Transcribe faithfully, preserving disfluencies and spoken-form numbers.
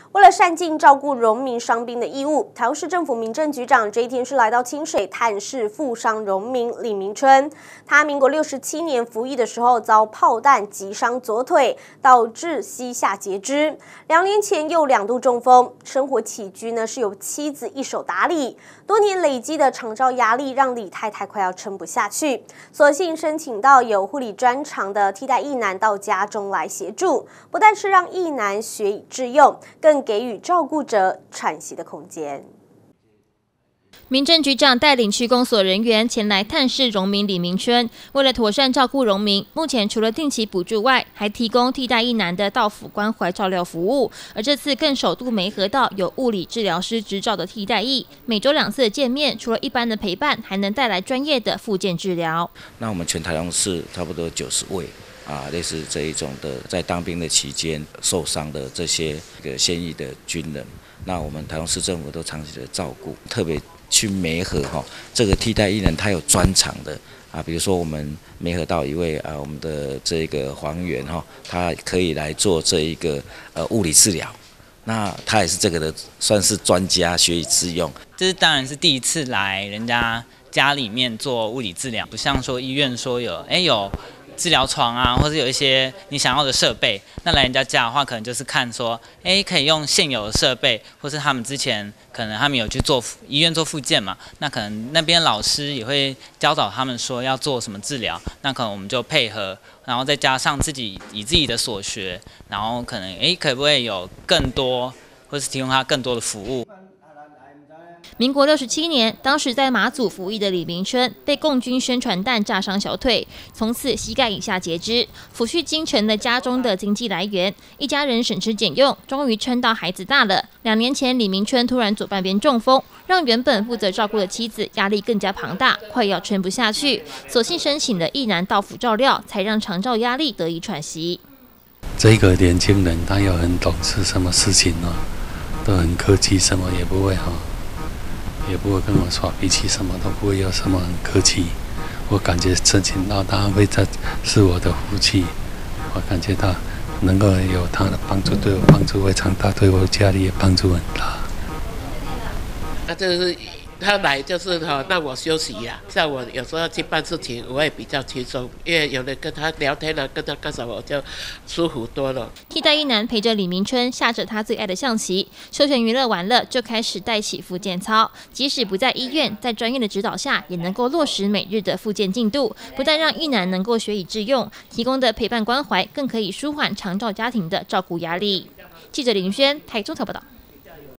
为了善尽照顾荣民伤兵的义务，台中市政府民政局长这一天是来到清水探视负伤荣民李明春。他民国六十七年服役的时候遭炮弹击伤左腿，导致膝下截肢。两年前又两度中风，生活起居呢是由妻子一手打理。多年累积的长照压力让李太太快要撑不下去，索性申请到有护理专长的替代役男到家中来协助，不但是让役男学以致用，更给予照顾者喘息的空间。 民政局长带领区公所人员前来探视荣民李明春，为了妥善照顾荣民，目前除了定期补助外，还提供替代役男的到府关怀照料服务。而这次更首度媒合到有物理治疗师执照的替代役，每周两次的见面，除了一般的陪伴，还能带来专业的复健治疗。 那我们全台中市差不多九十位。啊，类似这一种的，在当兵的期间受伤的这些个现役的军人，那我们台中市政府都长期的照顾，特别去媒合哈，这个替代役人他有专长的啊，比如说我们媒合到一位啊，我们的这个黄员哈，他可以来做这一个呃物理治疗，那他也是这个的算是专家，学以致用。 这是当然是第一次来人家家里面做物理治疗，不像说医院说有哎有。治疗床啊，或者有一些你想要的设备，那来人家家的话，可能就是看说，哎，可以用现有的设备，或是他们之前可能他们有去做医院做复健嘛，那可能那边老师也会教导他们说要做什么治疗，那可能我们就配合，然后再加上自己以自己的所学，然后可能哎可不可以有更多，或是提供他更多的服务。 民国六十七年，当时在马祖服役的李明春被共军宣传弹炸伤小腿，从此膝盖以下截肢，抚恤京城的家中的经济来源。一家人省吃俭用，终于撑到孩子大了。两年前，李明春突然左半边中风，让原本负责照顾的妻子压力更加庞大，快要撑不下去。索性申请了役男到府照料，才让长照压力得以喘息。 这个年轻人他又很懂事，什么事情呢都很客气，什么也不会哈。也不会跟我耍脾气，什么都不会有什么很客气。我感觉申请到他会在是我的福气，我感觉到能够有他的帮助，对我帮助非常大，对我家里也帮助很大。 那就是他来就是哈让我休息呀、啊，像我有时候去办事情，我也比较轻松，因为有人跟他聊天了，跟他干什么，我就舒服多了。 替代役男陪着李明春下着他最爱的象棋，休闲娱乐完了，就开始带起复健操。即使不在医院，在专业的指导下，也能够落实每日的复健进度。不但让役男能够学以致用，提供的陪伴关怀更可以舒缓长照家庭的照顾压力。记者林轩台中台报道。